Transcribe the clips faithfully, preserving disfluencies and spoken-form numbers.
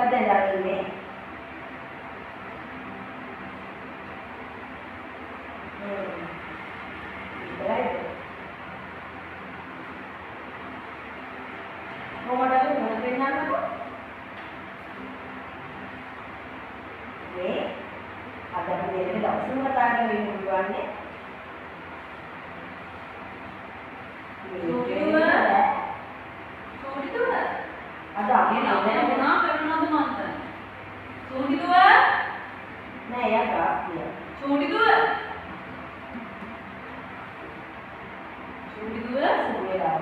මොකද දකින්නේ? හ්ම්. ඉතරයි. කොහොමද මොකද වෙන්නන්නකො? මේ අද අපි දෙන්නේ දවසම කතා කරගෙන ඉන්නවන්නේ. ada Kena guna karena tu mantan. Sudi tu nah ya kak ya Sudi tu Sudi tu boleh lah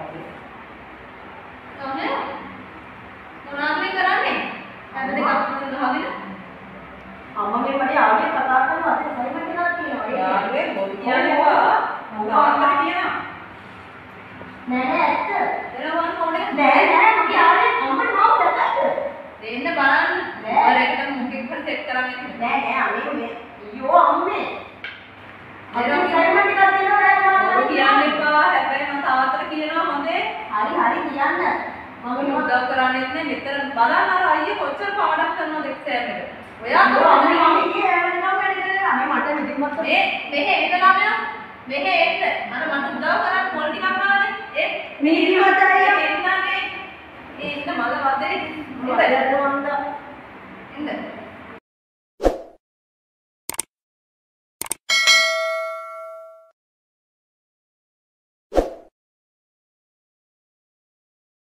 kamu mana ni kerana ni ada dekat kamu tu dah habis amma me pade aage kata karana ate sarima kena tiyewa yaage කියන්නේ මොකක්ද කියනවා නෑ නෑ ඇත්ත එනවා මොනේ නෑ නෑ මගේ ආවේ අම්මට මාව දැක්කද දෙන්න බලන්න ඔයාලා එකට මොකෙක් හරි සෙට් කරන්නේ නෑ නෑ අනේ මේ අයියෝ අම්මේ අර සරිම ටිකක් දෙනවා නෑ ඔය කියන්න එපා හැබැයි මම තාත්තට කියනවා හොඳේ හරි හරි කියන්න මම උදව් කරන්නේ නැහැ මෙතන බලන්න අර අයියේ කොච්චර පාඩම් කරනවද එක්සෑම් එකට ඔයා කොහොමද මම කියේ නම් වැඩ කරලා අනේ මට නිදිමත මේ මෙහෙ එන්න ළමයා මෙහෙ එන්න අර මට උදව් කරන්න පොල් ටිකක් ආවනේ ඒ නිදිමතයි